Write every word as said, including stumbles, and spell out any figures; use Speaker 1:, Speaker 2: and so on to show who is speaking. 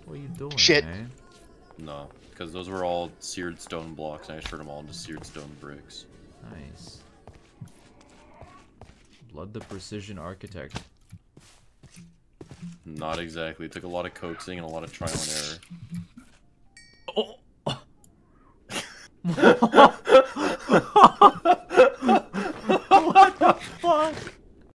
Speaker 1: What are you doing,
Speaker 2: Shit.
Speaker 1: man?
Speaker 3: No, because those were all seared stone blocks, and I turned them all into seared stone bricks.
Speaker 1: Nice. Blood the precision architect.
Speaker 3: Not exactly. It took a lot of coaxing and a lot of trial and error.
Speaker 1: Oh!